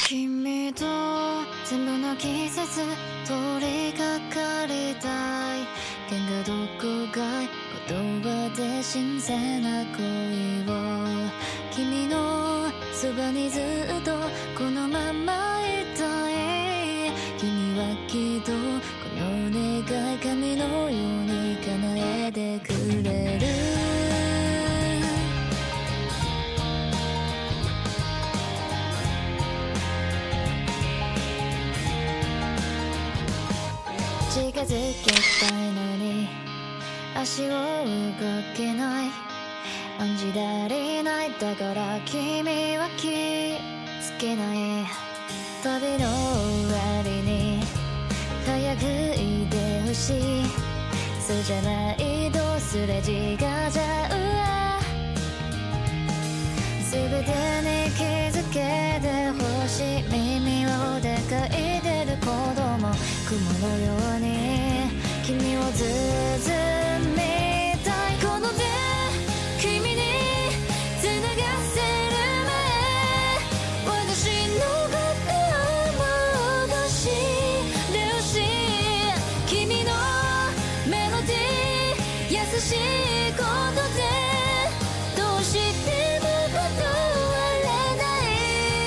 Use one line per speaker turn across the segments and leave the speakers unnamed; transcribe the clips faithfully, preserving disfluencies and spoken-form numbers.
君と全部の季節取りかかりたい。喧嘩どこかい言葉で新鮮な恋を。君のそばにずっとこのままいたい。君はきっとこの願い神のように叶えてくれる。近づきたいのに足を動けない。暗示足りないだから君は気づけない。旅の終わりに早くいてほしい。そうじゃないとすれ違っちゃう。全てに気づけてほしい。耳をでかいてる子供雲のように君を包みたい。この手君に繋がせる前私の心を戻してほしい。君のメロディー優しいことでどうしても断れない。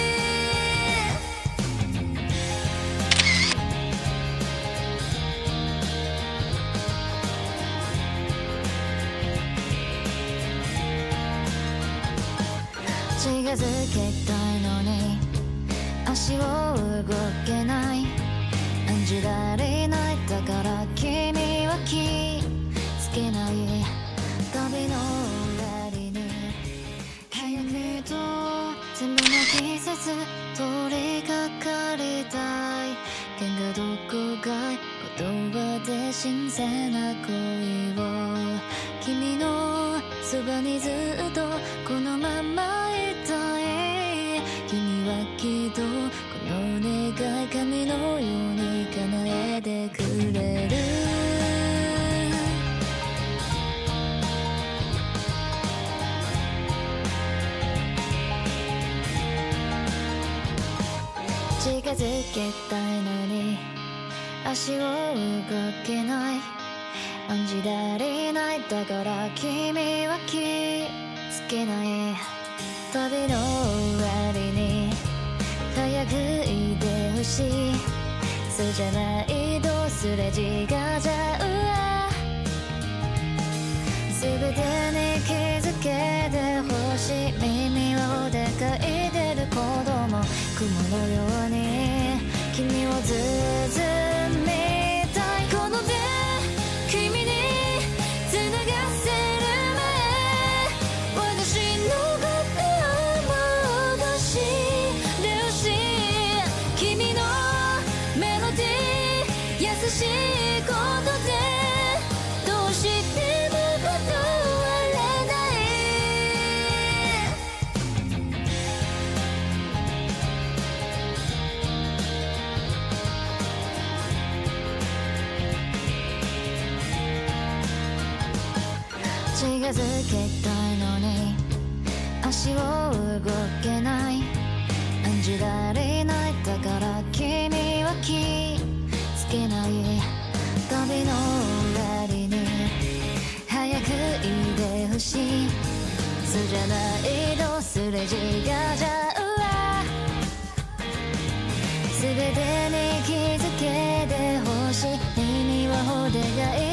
近づけたいのに足を動けない。暗示足りないだから君は気づけない。旅の終わりに君と全部の季節取りかかりたい。喧嘩どこかい言葉で新鮮な恋を。君のそばにずっとこのままいたい。君はきっとこの願い神のように叶えてくれる。近づけたいのに足を動けない。暗示足りないだから君は気づけない。旅の終わりに早くいてほしい。そうじゃないとすれ違っちゃう。全てに気づけてほしい。耳をでかいてる子供雲のように君を包みたい。この手君に繋がせる前私の心を戻してほしい。君のメロディー優しいことでどうしても断れない。近づけたいのに足を動けない。暗示足りないだから君は気づけない。旅の終わりに早くいてほしい。そうじゃないとすれ違っちゃう。全てに気づけてほしい。耳はほでがい